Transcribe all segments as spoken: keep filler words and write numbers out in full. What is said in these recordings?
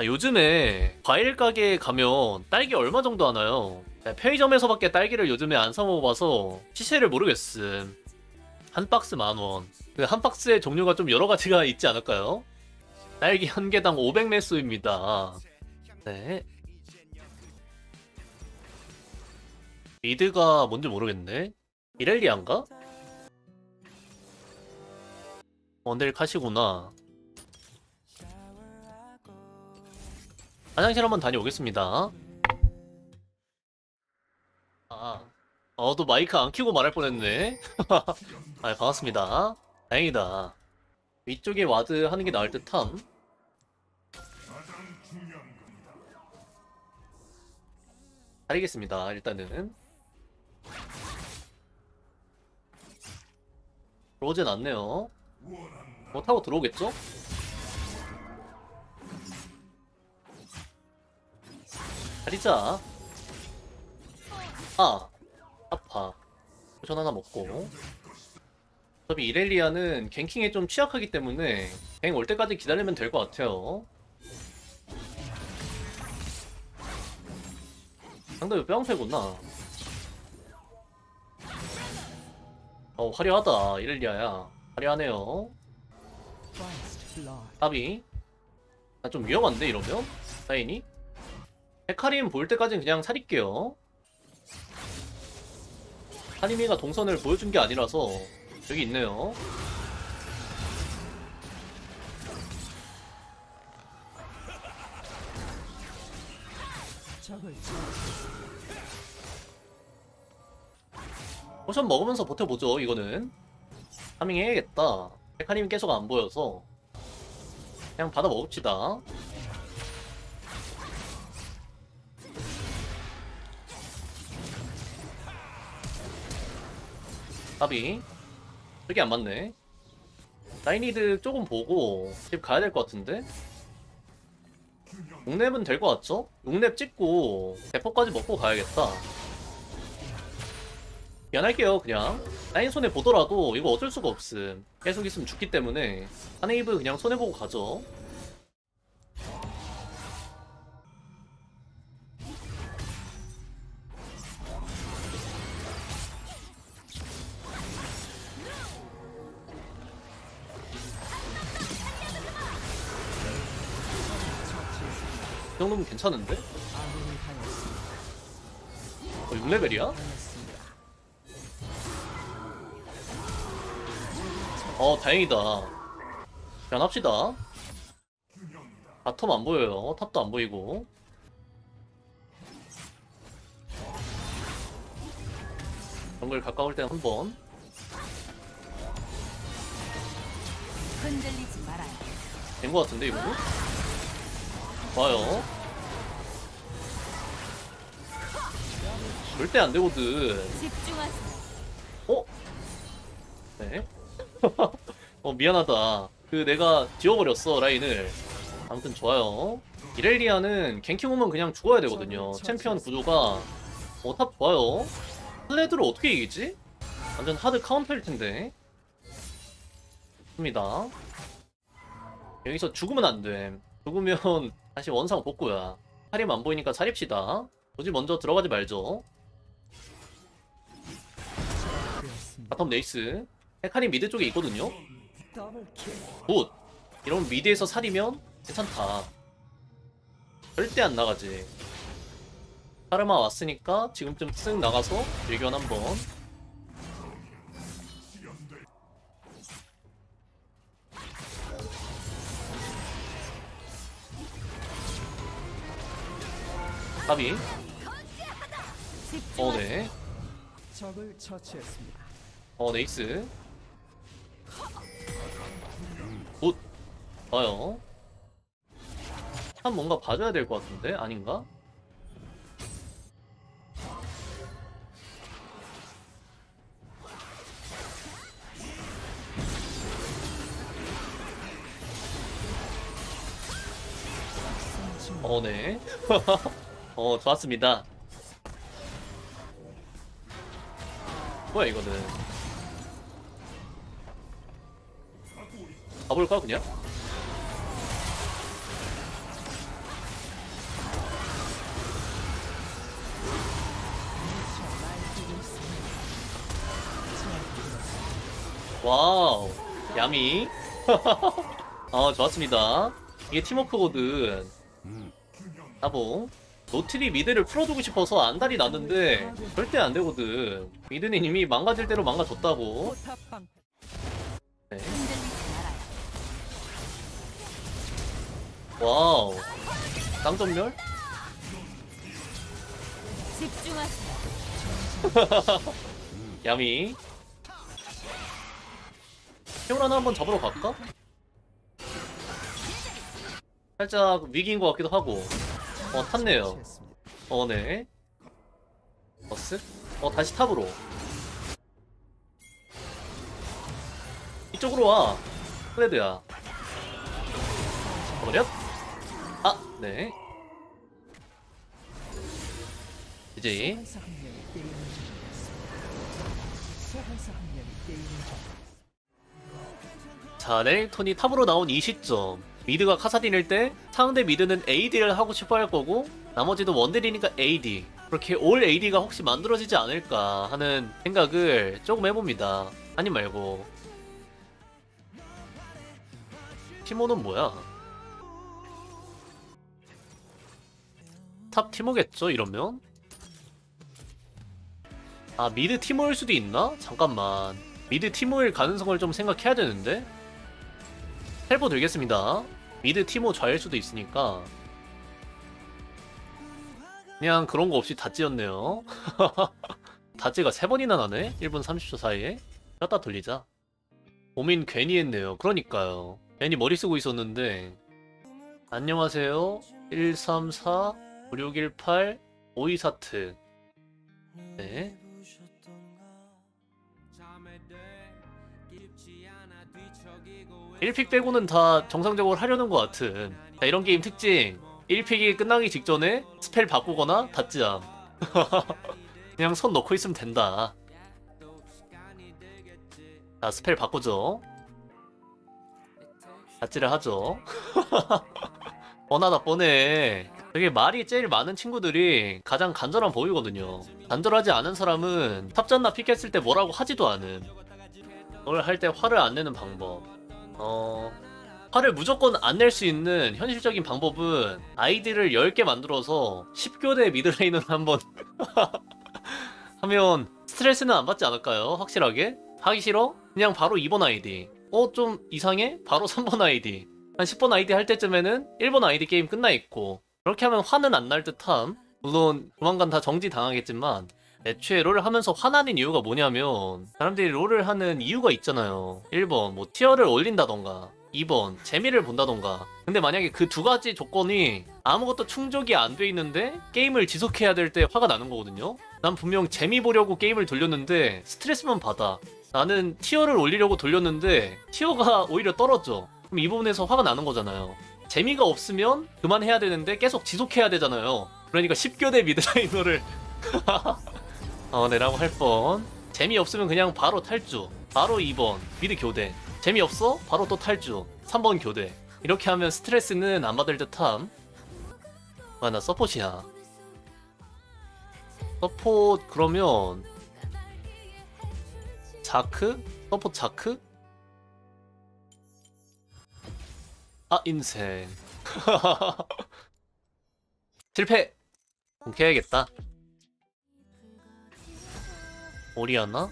아, 요즘에 과일 가게에 가면 딸기 얼마 정도 하나요? 네, 편의점에서밖에 딸기를 요즘에 안 사 먹어봐서 시세를 모르겠음. 한 박스 만 원. 그 한 박스의 종류가 좀 여러 가지가 있지 않을까요? 딸기 한 개당 오백 매수입니다. 네. 리드가 뭔지 모르겠네. 이렐리안가? 원딜 카시구나. 화장실 한번 다녀오겠습니다. 아, 어, 또 마이크 안 켜고 말할 뻔했네. 아, 반갑습니다. 다행이다. 위쪽에 와드 하는 게 나을 듯함. 가리겠습니다, 일단은. 들어오진 않네요. 뭐 타고 들어오겠죠? 가리자. 아, 아파. 포션 하나 먹고. 어차피 이렐리아는 갱킹에 좀 취약하기 때문에 갱 올 때까지 기다리면 될 것 같아요. 상대가 뿅새구나. 어, 화려하다, 이렐리아야. 화려하네요. 까비. 아, 좀 위험한데, 이러면? 라인이? 헤카림 보일 때까지는 그냥 살릴게요. 하리미가 동선을 보여준 게 아니라서 여기 있네요. 포션 먹으면서 버텨보죠. 이거는 파밍 해야겠다. 헤카림이 계속 안 보여서 그냥 받아 먹읍시다. 까비. 저게 안 맞네. 라이니드 조금 보고 집 가야 될 것 같은데? 용랩은 될 것 같죠? 용랩 찍고 대포까지 먹고 가야겠다. 미안할게요, 그냥. 라인 손해 보더라도 이거 어쩔 수가 없음. 계속 있으면 죽기 때문에 하네이브 그냥 손해보고 가죠. 이 정도면 괜찮은데? 어, 육 레벨이야? 어, 다행이다. 그냥 합시다. 바텀 안 보여요. 탑도 안 보이고. 정글 가까울 땐 한 번. 흔들리지 말아요. 된 것 같은데, 이거는? 좋아요. 절대 안 되거든. 집중하세요. 어? 네. 어, 미안하다. 그, 내가 지워버렸어, 라인을. 아무튼 좋아요. 이렐리아는 갱킹 오면 그냥 죽어야 되거든요. 챔피언 구조가. 어, 탑 좋아요. 플레드를 어떻게 이기지? 완전 하드 카운터일 텐데. 좋습니다. 여기서 죽으면 안 돼. 죽으면 다시 원상 복구야. 살림 안 보이니까 살입시다. 굳이 먼저 들어가지 말죠. 바텀 네이스. 헤카림 미드 쪽에 있거든요. 굿. 이러면 미드에서 살이면 괜찮다. 절대 안 나가지. 카르마 왔으니까 지금쯤 쓱 나가서 일견 한번. 까비. 어, 네. 적을 처치했습니다. 어, 네이스. 굿. 좋아요. 참 뭔가 봐줘야 될 것 같은데? 아닌가? 어, 네. 어, 좋았습니다. 뭐야, 이거는. 가볼까, 그냥? 와우. 야미. 아, 좋았습니다. 이게 팀워크거든. 따봉. 노틸이 미드를 풀어주고 싶어서 안달이 났는데 절대 안 되거든. 미드는 이미 망가질 대로 망가졌다고. 포탑 방패. 네. 와우. 쌍전멸? 집중하세요. 야미. 태오라나 한번 잡으러 갈까? 살짝 위기인 것 같기도 하고. 어, 탔네요. 처치했습니다. 어, 네. 버스? 어, 다시 탑으로. 이쪽으로 와. 플레드야. 버렸? 아, 네. 이제 소환사 한 명이 게임을 종료했습니다. 소환사 한 명이 게임을 종료했습니다. 자, 레넥톤이 탑으로 나온 이 시점. 미드가 카사딘일 때 상대 미드는 에이디를 하고 싶어 할 거고 나머지도 원딜이니까 에이디. 그렇게 올 에이디가 혹시 만들어지지 않을까 하는 생각을 조금 해봅니다. 아님 말고. 티모는 뭐야? 탑 티모겠죠, 이러면? 아, 미드 티모일 수도 있나? 잠깐만. 미드 티모일 가능성을 좀 생각해야 되는데? 텔보 들겠습니다. 미드 티모 좌일 수도 있으니까. 그냥 그런 거 없이 다찌였네요. 다찌가 세 번이나 나네? 일 분 삼십 초 사이에. 뼈다 돌리자. 고민 괜히 했네요. 그러니까요. 괜히 머리 쓰고 있었는데. 안녕하세요. 일삼사 오육일팔 오이사트. 네. 일 픽 빼고는 다 정상적으로 하려는 것 같은. 자, 이런 게임 특징. 일 픽이 끝나기 직전에 스펠 바꾸거나 닫지함. 그냥 손 넣고 있으면 된다. 자, 스펠 바꾸죠. 닫지를 하죠. 뻔하다 뻔해. 되게 말이 제일 많은 친구들이 가장 간절한 법이거든요. 간절하지 않은 사람은 탑잔나 픽했을 때 뭐라고 하지도 않음. 널 할 때 화를 안 내는 방법. 어... 화를 무조건 안 낼 수 있는 현실적인 방법은 아이디를 열 개 만들어서 십 교대 미드레인을 한번 하면 스트레스는 안 받지 않을까요? 확실하게? 하기 싫어? 그냥 바로 이 번 아이디. 어? 좀 이상해? 바로 삼 번 아이디. 한 십 번 아이디 할 때쯤에는 일 번 아이디 게임 끝나 있고. 그렇게 하면 화는 안 날 듯함. 물론 조만간 다 정지 당하겠지만 애초에 롤을 하면서 화나는 이유가 뭐냐면 사람들이 롤을 하는 이유가 있잖아요. 일 번 뭐 티어를 올린다던가 이 번 재미를 본다던가. 근데 만약에 그 두 가지 조건이 아무것도 충족이 안 돼 있는데 게임을 지속해야 될 때 화가 나는 거거든요. 난 분명 재미 보려고 게임을 돌렸는데 스트레스만 받아. 나는 티어를 올리려고 돌렸는데 티어가 오히려 떨어져. 그럼 이 부분에서 화가 나는 거잖아요. 재미가 없으면 그만해야 되는데 계속 지속해야 되잖아요. 그러니까 십 교대 미드라이너를 어, 네라고 할 뻔. 재미없으면 그냥 바로 탈주. 바로 이 번 미드 교대. 재미없어? 바로 또 탈주. 삼 번 교대. 이렇게 하면 스트레스는 안 받을 듯함. 아, 나 서폿이야. 서폿 그러면 자크? 서폿 자크? 아, 인생. 실패! 공개해야겠다. 오리아나?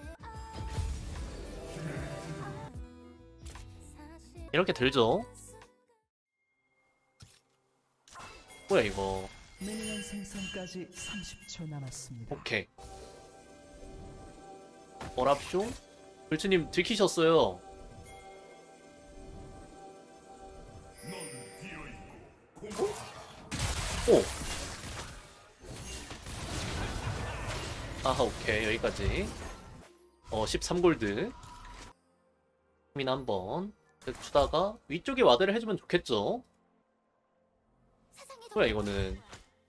이렇게 들죠? 뭐야 이거. 미니언 생성까지 삼십 초 남았습니다. 오케이. 어랍쇼? 불츠님 들키셨어요. 오! 아하, 오케이. 여기까지. 어, 십삼 골드. min 한번 주다가 위쪽에 와드를 해주면 좋겠죠? 뭐야 이거는.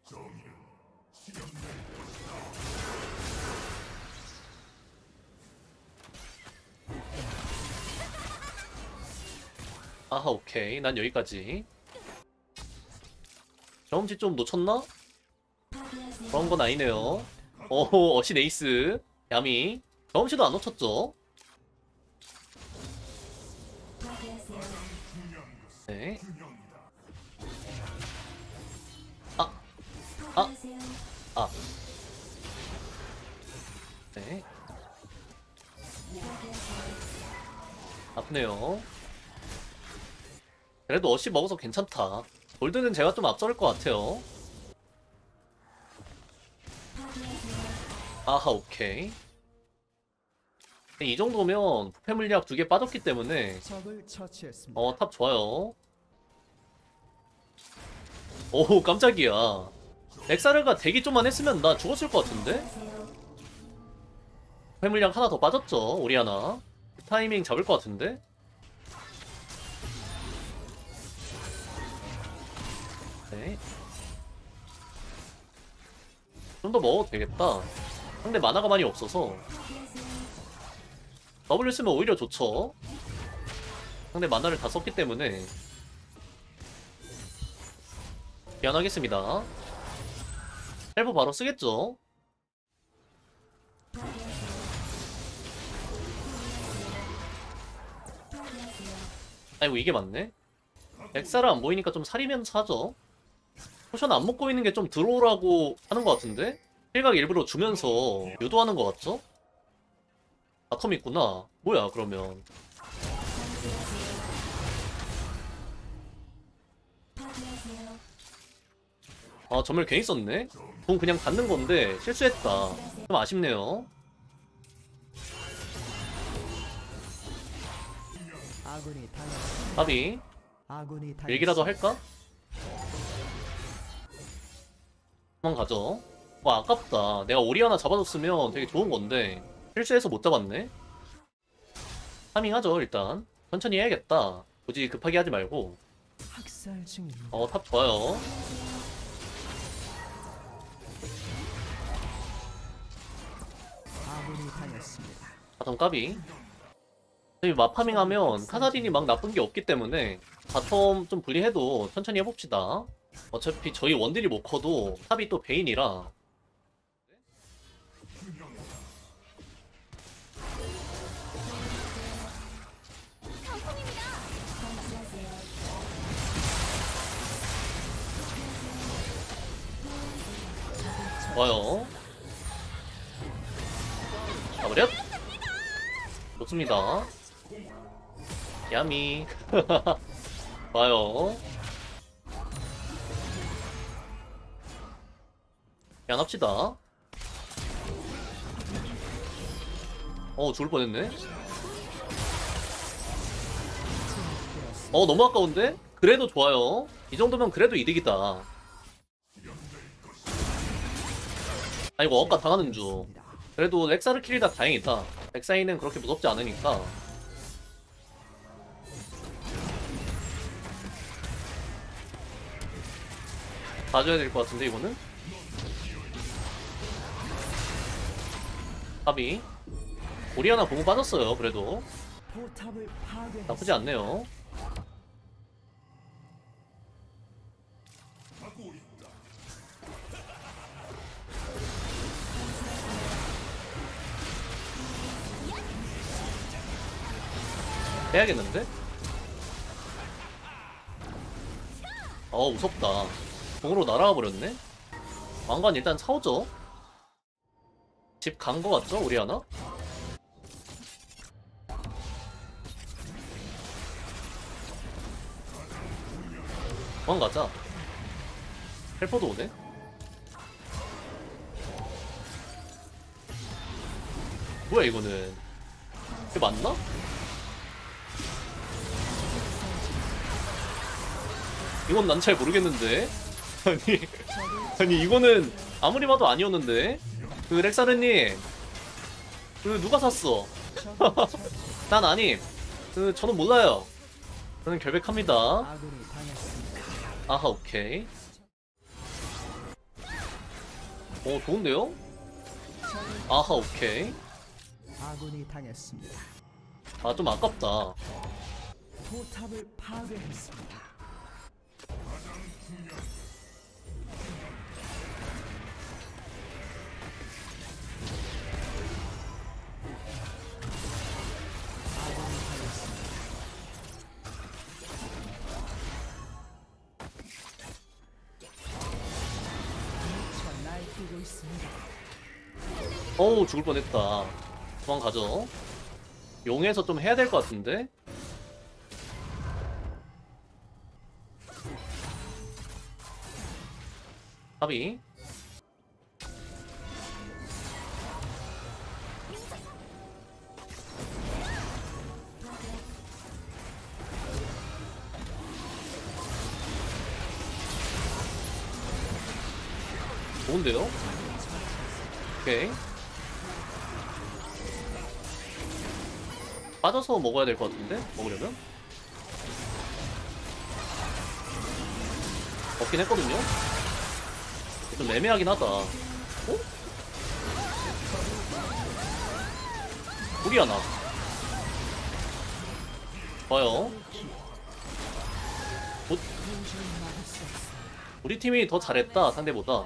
아하, 오케이. 난 여기까지. 경험치 좀 놓쳤나? 그런 건 아니네요. 오호, 어시 네이스. 야미. 경험치도 안 놓쳤죠? 네. 아, 아, 아. 네. 아프네요. 그래도 어시 먹어서 괜찮다. 골드는 제가 좀 앞서를 것 같아요. 아하, 오케이. 이 정도면 부패 물약 두 개 빠졌기 때문에 적을 처치했습니다. 어, 탑 좋아요. 오, 깜짝이야. 엑사르가 대기 좀만 했으면 나 죽었을 것 같은데? 부패 물약 하나 더 빠졌죠, 오리아나. 타이밍 잡을 것 같은데? 네. 좀 더 먹어도 되겠다. 상대 만화가 많이 없어서 W 쓰면 오히려 좋죠. 상대 만화를 다 썼기 때문에 미안하겠습니다. 헬브 바로 쓰겠죠. 아이고 이게 맞네. 엑사를 안 보이니까 좀 사리면서 하죠. 포션 안 먹고 있는 게 좀 들어오라고 하는 것 같은데? 힐각 일부러 주면서 유도하는 것 같죠? 바텀 있구나. 뭐야 그러면. 아 점을 괜히 썼네? 돈 그냥 받는 건데 실수했다. 좀 아쉽네요. 아군이 당했습니다. 답이 아군이 당했습니다. 일기라도 할까? 한번 가죠. 와 아깝다. 내가 오리아나 잡아줬으면 되게 좋은 건데 실수해서 못 잡았네. 파밍하죠 일단. 천천히 해야겠다. 굳이 급하게 하지 말고. 학살 중입니다. 어 탑 좋아요. 아군이 당했습니다. 바텀 까비. 저희 마파밍하면 카사딘이 막 나쁜 게 없기 때문에 바텀 좀 분리해도 천천히 해봅시다. 어차피 저희 원딜이 못 커도 탑이 또 베인이라. 좋아요. 가버렸. 좋습니다. 야미. 좋아요. 그냥 합시다. 어 죽을 뻔했네. 어 너무 아까운데? 그래도 좋아요. 이 정도면 그래도 이득이다. 아이고 억까 당하는 중. 그래도 렉사를 킬이다 다행이다. 렉사이는 그렇게 무섭지 않으니까. 봐줘야 될 것 같은데 이거는? 합이 오리아나 공부 빠졌어요. 그래도 포탑을 파괴. 나쁘지 않네요. 빼야겠는데? 어 무섭다. 공으로 날아가 버렸네. 왕관 일단 사오죠. 집 간 거 같죠? 오리아나? 도망가자. 헬퍼도 오네. 뭐야 이거는. 이게 맞나? 이건 난 잘 모르겠는데. 아니 아니 이거는 아무리 봐도 아니었는데. 그 렉사르님 그 누가 샀어? 난 아님. 그 저는 몰라요. 저는 결백합니다. 아군이 당했습니다. 아하 오케이. 오 좋은데요? 아하 오케이. 아군이 당했습니다. 아 좀 아깝다. 포탑을 파괴했습니다. 아군이 당했습니다. 있습니다. 어우 죽을 뻔했다. 도망가죠. 용에서 좀 해야 될 것 같은데. 합이 좋은데요? 오케이. 빠져서 먹어야 될 것 같은데? 먹으려면? 없긴 했거든요? 좀 애매하긴 하다. 어? 우리 하나. 좋아요. 우, 도저히 막을 수 없습니다. 우리 팀이 더 잘했다, 상대보다.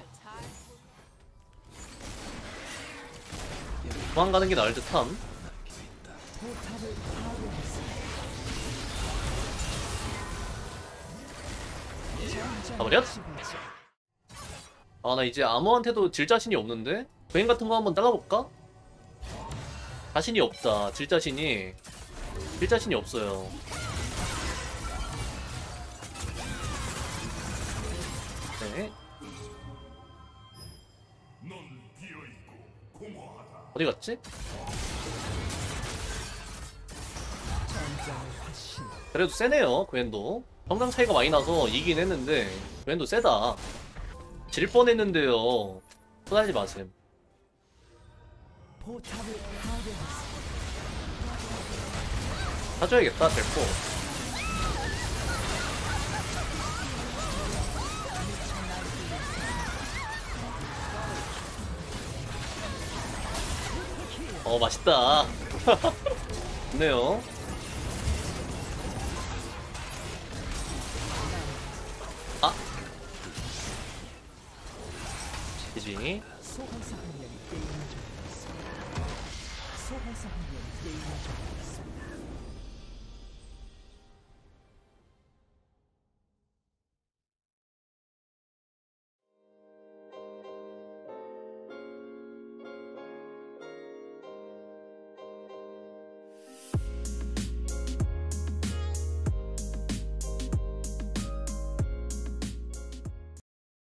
도망가는 게 나을 듯함. 포탑을 파괴했습니다. 가버렸? 아, 나 이제 아무한테도 질 자신이 없는데? 베인 같은 거 한번 잘라볼까? 자신이 없다. 질 자신이. 질 자신이 없어요. 네. 어디 갔지? 전장의 화신. 그래도 세네요, 그웬도. 성장 차이가 많이 나서 이긴 했는데, 그웬도 세다. 질 뻔했는데요. 쏟아지 마셈. 포탑을 파괴했습니다. 사줘야겠다, 델포. 어, 맛있다. 좋네요. 아! 지지. 소환사 한 명이 게임을 종료했습니다. 소환사 한 명이 게임을 종료했습니다.